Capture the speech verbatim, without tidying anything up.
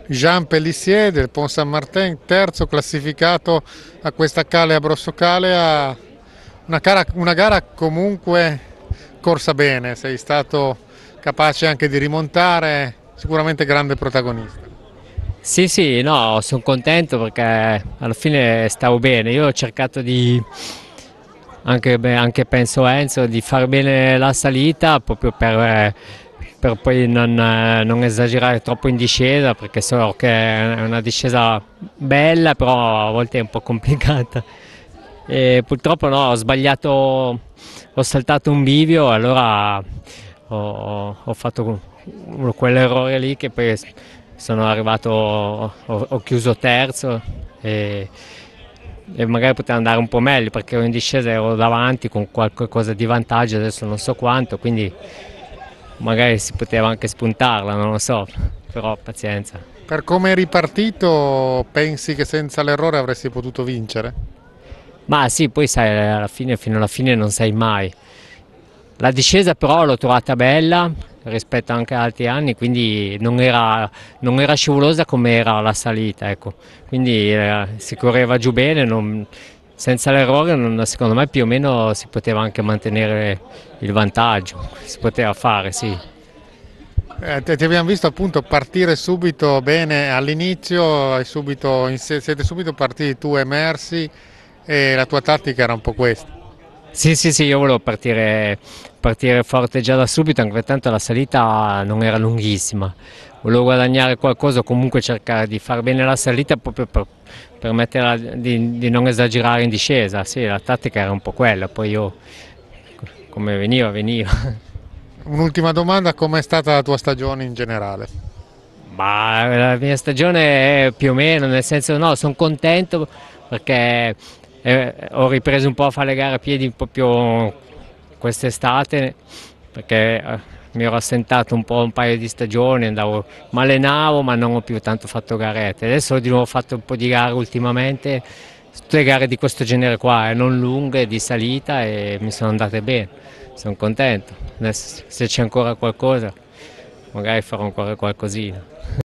Jean Pellissier del Pont Saint-Martin, terzo classificato a questa Cale a Brossocalea, una gara, una gara comunque corsa bene, sei stato capace anche di rimontare, sicuramente grande protagonista. Sì, sì, no, sono contento perché alla fine stavo bene. Io ho cercato di, anche, beh, anche penso Enzo, di fare bene la salita proprio per, eh, per poi non, eh, non esagerare troppo in discesa, perché so che è una discesa bella, però a volte è un po' complicata. E purtroppo no, ho sbagliato, ho saltato un bivio, allora ho, ho fatto quell'errore lì che poi sono arrivato, ho, ho chiuso terzo e, e magari poteva andare un po' meglio perché ero in discesa, ero davanti con qualcosa di vantaggio, adesso non so quanto, quindi magari si poteva anche spuntarla, non lo so, però pazienza. Per come è ripartito, pensi che senza l'errore avresti potuto vincere? Ma sì, poi sai, alla fine, fino alla fine non sai mai. La discesa però l'ho trovata bella rispetto anche ad altri anni, quindi non era, non era scivolosa come era la salita, ecco. Quindi eh, si correva giù bene, non, senza l'errore non- secondo me più o meno si poteva anche mantenere il vantaggio, si poteva fare, sì. Eh, ti ti abbiamo visto appunto partire subito bene all'inizio, hai subito- siete subito partiti tu e Mersi e la tua tattica era un po' questa. Sì, sì, sì, io volevo partire, partire forte già da subito, anche tanto la salita non era lunghissima. Volevo guadagnare qualcosa, o comunque cercare di far bene la salita proprio per permettere di, di non esagerare in discesa. Sì, la tattica era un po' quella, poi io come veniva, veniva. Un'ultima domanda, com'è stata la tua stagione in generale? Ma la mia stagione è più o meno, nel senso no, sono contento perché eh, ho ripreso un po' a fare le gare a piedi proprio quest'estate perché eh, mi ero assentato un po' un paio di stagioni, andavo, mi allenavo ma non ho più tanto fatto garette. Adesso ho di nuovo fatto un po' di gare ultimamente, tutte gare di questo genere qua, eh, non lunghe, di salita e mi sono andate bene, sono contento. Adesso se c'è ancora qualcosa magari farò ancora qualcosina.